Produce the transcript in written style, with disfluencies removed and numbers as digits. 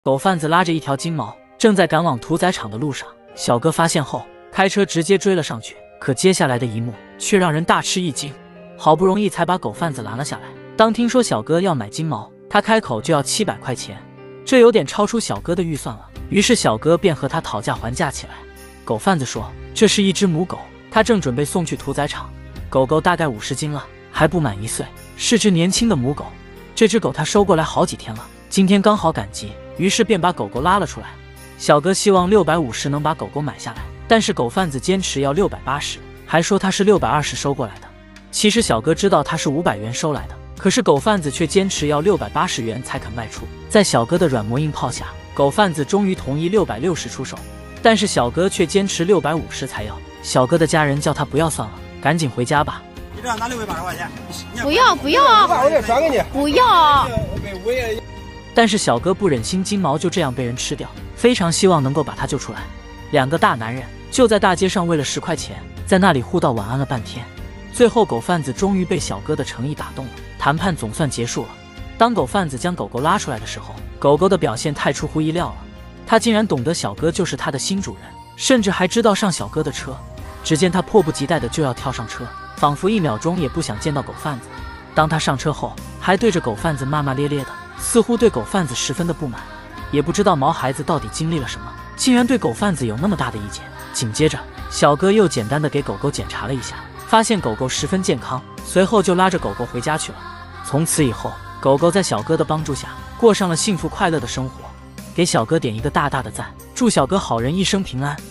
狗贩子拉着一条金毛，正在赶往屠宰场的路上。小哥发现后，开车直接追了上去。可接下来的一幕却让人大吃一惊，好不容易才把狗贩子拦了下来。当听说小哥要买金毛，他开口就要700块钱，这有点超出小哥的预算了。于是小哥便和他讨价还价起来。狗贩子说，这是一只母狗，他正准备送去屠宰场。狗狗大概50斤了，还不满1岁，是只年轻的母狗。这只狗他收过来好几天了，今天刚好赶集，于是便把狗狗拉了出来。小哥希望650能把狗狗买下来，但是狗贩子坚持要680，还说他是620收过来的。其实小哥知道他是500元收来的，可是狗贩子却坚持要680元才肯卖出。在小哥的软磨硬泡下，狗贩子终于同意660出手，但是小哥却坚持650才要。小哥的家人叫他不要算了，赶紧回家吧。 你这样拿680块钱， 不要不要， 我再转给你， 不要。 但是小哥不忍心金毛就这样被人吃掉，非常希望能够把他救出来。两个大男人就在大街上为了10块钱，在那里互道晚安了半天。最后狗贩子终于被小哥的诚意打动了，谈判总算结束了。当狗贩子将狗狗拉出来的时候，狗狗的表现太出乎意料了，他竟然懂得小哥就是他的新主人，甚至还知道上小哥的车。只见他迫不及待的就要跳上车，仿佛1秒钟也不想见到狗贩子。当他上车后，还对着狗贩子骂骂咧咧的，似乎对狗贩子十分的不满。也不知道毛孩子到底经历了什么，竟然对狗贩子有那么大的意见。紧接着小哥又简单的给狗狗检查了一下，发现狗狗十分健康，随后就拉着狗狗回家去了。从此以后，狗狗在小哥的帮助下过上了幸福快乐的生活。给小哥点一个大大的赞，祝小哥好人一生平安。